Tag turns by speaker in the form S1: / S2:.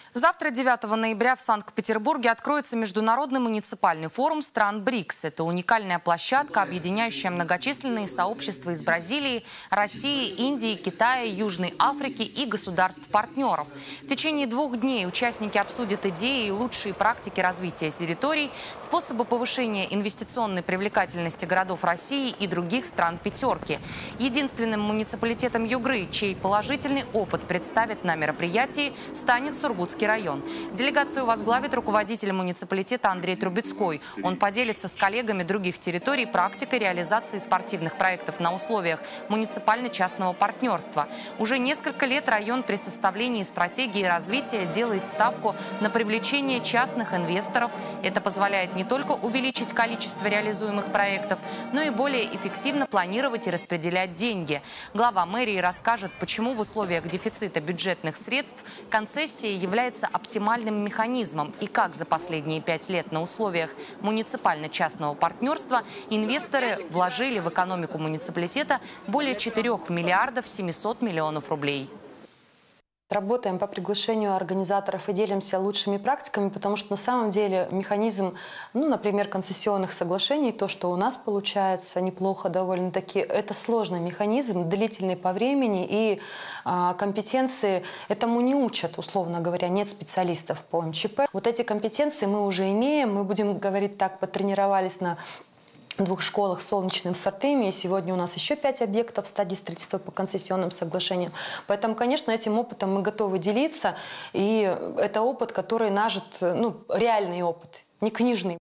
S1: Завтра, 9 ноября, в Санкт-Петербурге откроется Международный муниципальный форум стран БРИКС. Это уникальная площадка, объединяющая многочисленные сообщества из Бразилии, России, Индии, Китая, Южной Африки и государств-партнеров. В течение 2 дней участники обсудят идеи и лучшие практики развития территорий, способы повышения инвестиционной привлекательности городов России и других стран «пятерки». Единственным муниципалитетом Югры, чей положительный опыт представит на мероприятии, станет Сургутский район. Делегацию возглавит руководитель муниципалитета Андрей Трубецкой. Он поделится с коллегами других территорий практикой реализации спортивных проектов на условиях муниципально-частного партнерства. Уже несколько лет район при составлении стратегии развития делает ставку на привлечение частных инвесторов. Это позволяет не только увеличить количество реализуемых проектов, но и более эффективно планировать и распределять деньги. Глава мэрии расскажет, почему в условиях дефицита бюджетных средств концессия является оптимальным механизмом и как за последние 5 лет на условиях муниципально-частного партнерства инвесторы вложили в экономику муниципалитета более 4 миллиардов 700 миллионов рублей.
S2: Работаем по приглашению организаторов и делимся лучшими практиками, потому что на самом деле механизм, например, концессионных соглашений, то, что у нас получается неплохо довольно-таки, это сложный механизм, длительный по времени, и компетенции этому не учат, условно говоря, нет специалистов по МЧП. Вот эти компетенции мы уже имеем, мы будем говорить так, потренировались на 2 школах с солнечным с Артемией. Сегодня у нас еще 5 объектов в стадии строительства по концессионным соглашениям. Поэтому, конечно, этим опытом мы готовы делиться. И это опыт, который нажит, реальный опыт, не книжный.